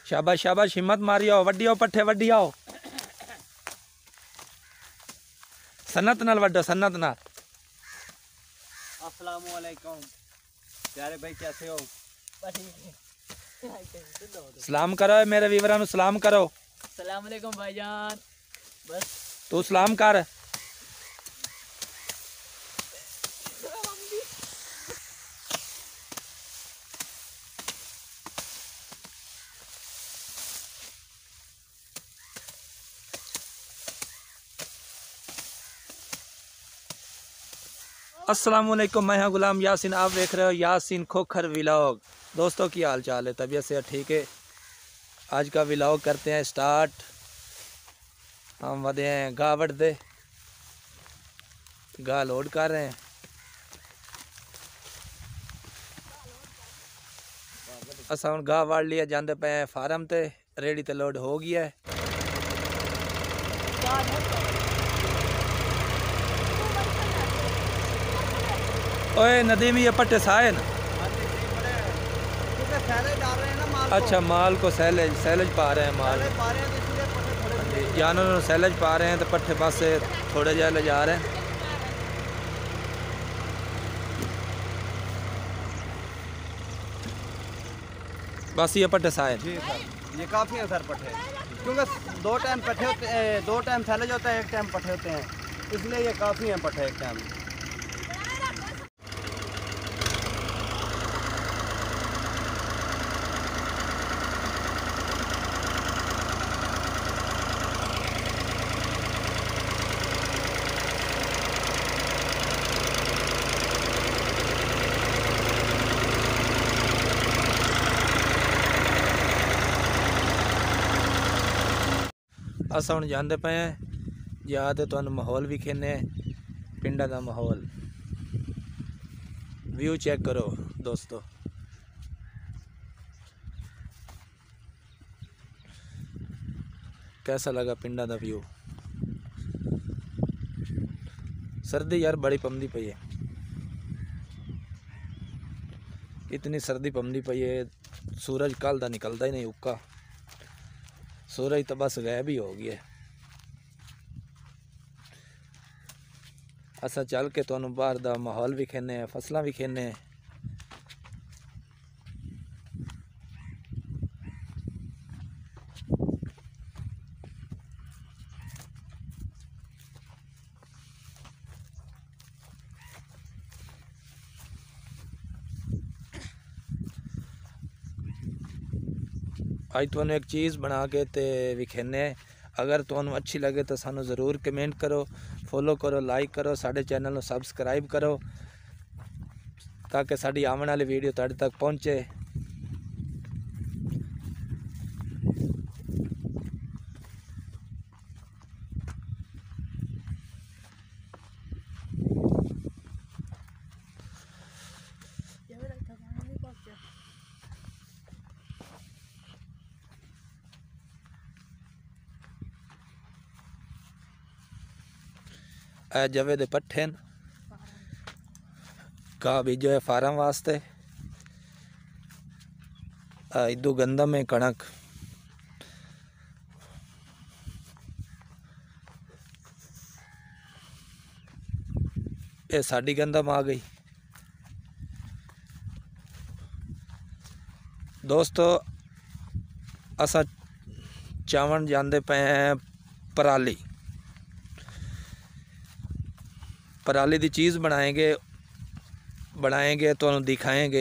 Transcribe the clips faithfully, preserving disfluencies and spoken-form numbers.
शाबाश शाबाश, हिम्मत मारी आओ, वड्डी आओ पट्ठे वड्डी आओ, सन्नत नाल वड्डो, सन्नत नाल। अस्सलामु अलैकुम प्यारे भाई, कैसे हो? सलाम करो मेरे वीवरां नू, सलाम करो। अस्सलाम वालेकुम भाईजान। बस तू सलाम कर। अस्सलाम वालेकुम, मैं हाँ गुलाम यासीन, आप देख रहे हो यासीन खोखर व्लॉग। दोस्तों की हाल चाल है, तबीयत से ठीक है। आज का व्लॉग करते हैं स्टार्ट। हम वधे हैं गाह वढ़दे, गाह लोड कर रहे हैं। असा हम गाह वढ़ लिया, जाते पे हैं फार्म ते, रेडी ते लोड हो गया है। ओए नदीम, ये पट्टे साए ना? अच्छा, माल को सैलेज सैलेज पा रहे हैं, माल जानवरों सैलेज पा रहे हैं, तो पट्टे पास से थोड़े जहे ले जा रहे हैं। बस ये पट्टे साए जी सर, ये काफ़ी है सर पट्टे, क्योंकि दो टाइम पट्टे होते हैं, दो टाइम सैलेज होता है, एक टाइम पट्टे होते हैं, इसलिए ये काफ़ी हैं पट्टे एक टाइम। अस हम जाते पे हैं, या तो तुहानू माहौल भी खेने पिंडा का माहौल। व्यू चेक करो दोस्तों, कैसा लगा पिंडा का व्यू। सर्दी यार बड़ी पमदी पई है, इतनी सर्दी पमदी पई है। सूरज कल दा निकलता ही नहीं, उक्का सूरज तो बस गायब ही हो गया। असा चल के तुहानू बाहर दा माहौल भी खेने, फसलां भी खेने। अज तुहानू एक चीज़ बना के ते विखेने, अगर तुहानू अच्छी लगे तो सानू ज़रूर कमेंट करो, फॉलो करो, लाइक करो, साडे चैनल नू सबसक्राइब करो, ताकि साडी आने वाली वीडियो तुहाडे तक पहुँचे। ए जवे दे पट्ठे न, घाह बीजो है फार्म वास्ते। इदू गंदम है कणक, ये साडी गंदम आ गई। दोस्तों असा चावन जाते पे हैं पराली। पराली की चीज़ बनाएंगे बनाएंगे तो दिखाएंगे।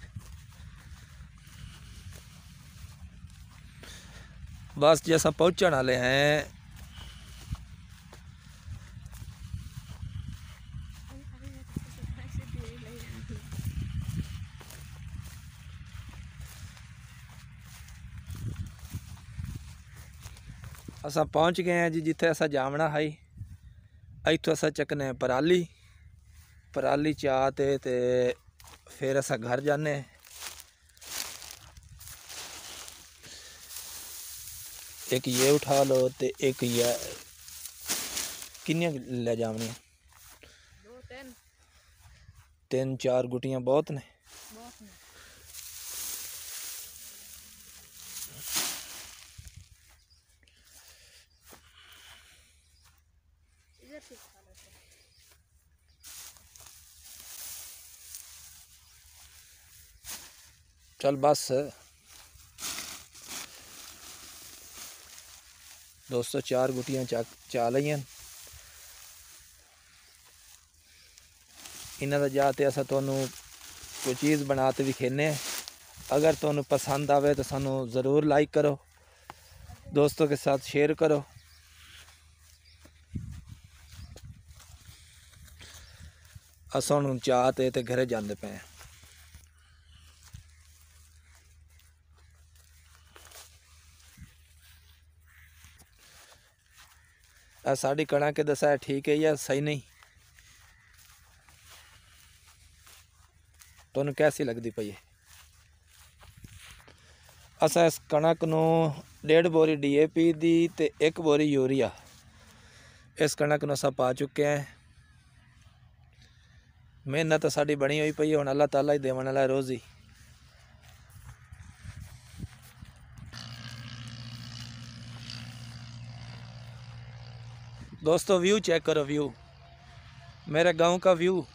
बस जैसा पहुँचने वाले हैं। असा पहुँच गए हैं जी जिथे असा जावना है। इतों असा चकने पराली, पराली चाह ते ते फिर असा घर जाने। एक ये उठा लो ते एक ये, किन्नियां ले जावनियां? दो तीन तीन चार गुटियां बहुत ने। बहुत ने। चल बस दोस्तों, चार गुटियां चा चा लियां। इन्हां दा जाते असा तुहानू कोई चीज़ बना के विखेने। अगर तुहानू पसंद आवे तो सानू ज़रूर लाइक करो, दोस्तों के साथ शेयर करो। असां हुण चाह ते ते घरे जांदे पे। साड़ी कणक के दसा ठीक है या सही नहीं, तुहानू कैसी लगती पई है? असा इस कणक नू डेढ़ बोरी डी ए पी दी ते एक बोरी यूरिया इस कणक नू असा पा चुके हैं। मेहनत साड़ी बनी हुई पई है, हुण अल्लाह ताला ही देवन वाला रोज़ी। दोस्तों व्यू चेक करो, व्यू मेरे गांव का व्यू।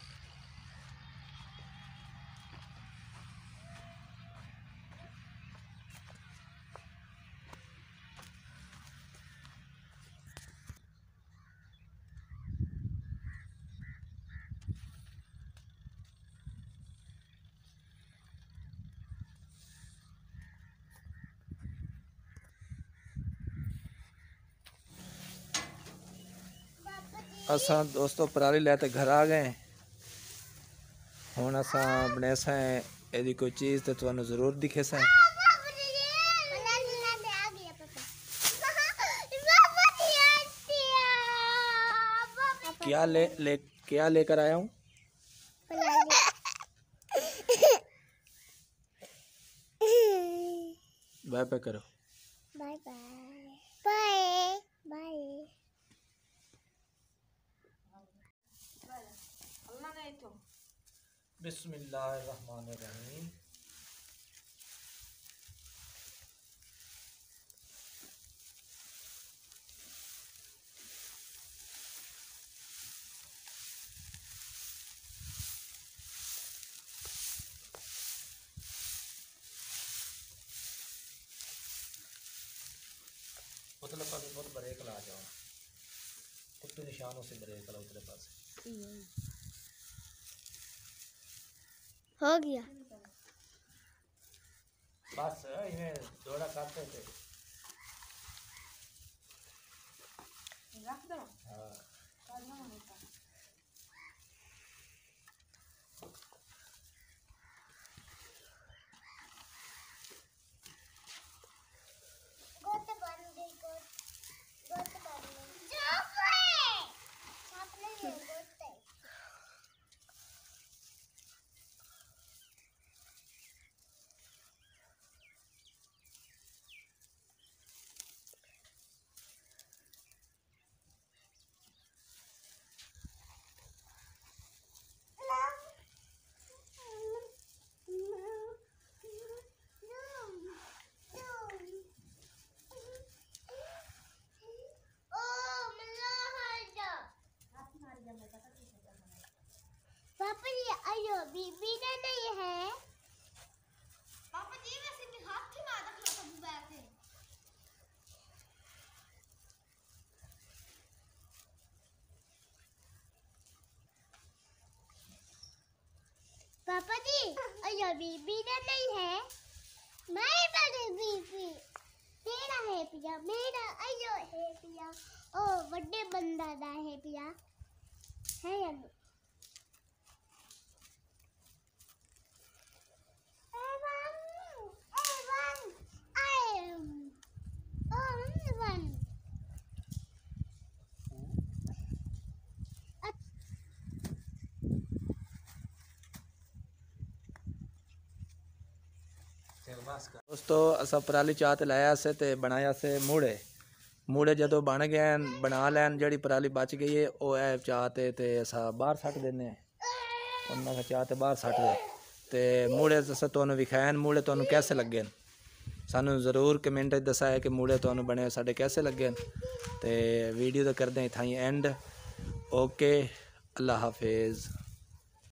असा दोस्तों पराली लैते घर आ गए। हुण असा बने सें यदि कोई चीज़ तो तुहानू जरूर दिखे सें। क्या ले ले क्या लेकर आया हूँ? बाय बाय करो। Bye bye bye bye. बिस्मिल्लाहिर्रहमानिर्रहीम। उतले पास बहुत ब्रेक ला जाओ, कुत्ते निशानों से ब्रेक ला उतले पास। हो गया बस इन्हें दौड़ा करते थे। रख दो। हाँ गोते बंद गोते गोते बंद जाओ आपने ये गोते। पापा ये आयो बीबी ने नहीं है। पापा जी वैसे भी हाथ ही मार रखा था बैग में। पापा जी आयो बीबी ने नहीं है। मैं बड़ी बीबी तेरा है पिया, मेरा आयो है पिया। ओ बड़े बंदा दा है पिया है या नहीं? दोस्तों असा पराली चाह ते लाया से ते बनाया से मूड़े। मूड़े जदों बन गए बना लैन, जड़ी पराली बच गई है वो है चाह ते ते असा बाहर सट देने। उन्होंने चाह ते बाहर सट दे ते मूड़े असा तुहानू विखायन मूड़े तुहानू कैसे लगे। सानू ज़रूर कमेंट दसाया कि मूड़े तुहानू बने साडे कैसे लगे। तो वीडियो तो करते हैं इत्थां ही एंड। ओके, अल्लाह हाफिज़।